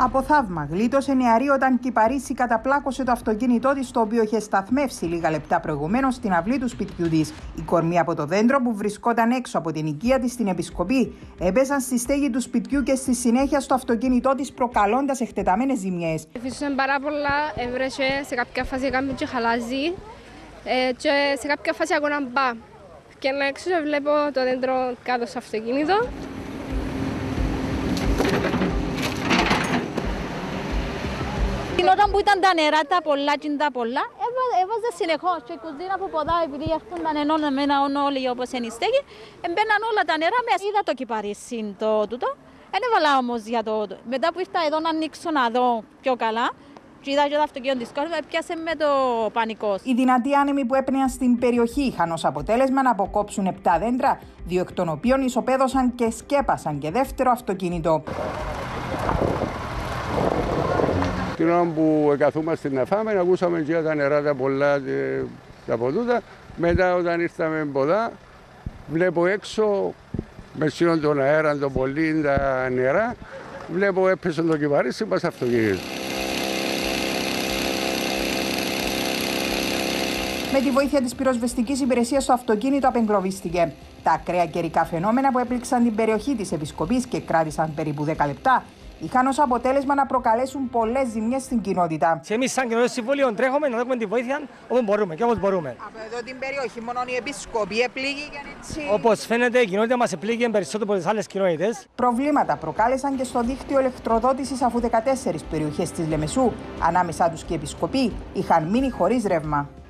Από θαύμα, γλίτωσε νεαρή όταν κυπαρίσει καταπλάκωσε το αυτοκίνητό της, το οποίο είχε σταθμεύσει λίγα λεπτά προηγουμένως στην αυλή του σπιτιού της. Οι κορμοί από το δέντρο που βρισκόταν έξω από την οικία της στην Επισκοπή έπεσαν στη στέγη του σπιτιού και στη συνέχεια στο αυτοκίνητό της, προκαλώντας εκτεταμένες ζημιές. Φυσούσαν πάρα πολλά, έβρεσε, σε κάποια φάση έκαμε και χαλάζει και σε κάποια φάση ακόμα μπα. Και να έξω βλέπω το δέντρο κάτω στο αυτοκίνητο. Την ώρα που ήταν τα νερά, τα πολλά, έβαζε συνεχώς και η κουζίνα που ποδά, επειδή έρχονταν ενώναμενα όλοι όπως είναι η στέγη, μπαίναν όλα τα νερά μέσα. Είδα το κυπαρίσι το τούτο, δεν έβαλα όμως για το... Μετά που ήρθα εδώ να ανοίξω να δω πιο καλά, και είδα και το αυτοκίνητο της κόρης, πιάσε με το πανικός. Οι δυνατοί άνεμοι που έπνεαν στην περιοχή είχαν ως αποτέλεσμα να αποκόψουν 7 δέντρα, 2 εκ των οποίων ισοπαίδωσαν και σκέπασαν και δεύτερο αυτοκίνητο. Την ώρα που καθόμαστε να φάμε, ακούσαμε και τα νερά τα πολλά τα ποτούτα. Μετά όταν ήρθαμε ποδά, βλέπω έξω, με σύνον τον αέρα, τον πολύ, τα νερά, βλέπω έπεσε το κυπαρίσι, είπα στο αυτοκίνητο. Με τη βοήθεια της πυροσβεστικής υπηρεσίας, το αυτοκίνητο απεγκλωβίστηκε. Τα ακραία καιρικά φαινόμενα που έπληξαν την περιοχή της Επισκοπής και κράτησαν περίπου 10 λεπτά, είχαν ως αποτέλεσμα να προκαλέσουν πολλές ζημιές στην κοινότητα. Και εμείς, σαν κοινωνικό συμβούλιο, τρέχουμε να δούμε τη βοήθεια όπου μπορούμε και όπως μπορούμε. Από εδώ την περιοχή, μόνο η Επισκοπή επλήγηκαν έτσι. Όπως φαίνεται, η κοινότητα μας επλήγει περισσότερο από τις άλλες κοινότητες. Προβλήματα προκάλεσαν και στο δίκτυο ηλεκτροδότησης, αφού 14 περιοχές της Λεμεσού, ανάμεσά τους και η Επισκοπή, είχαν μείνει χωρίς ρεύμα.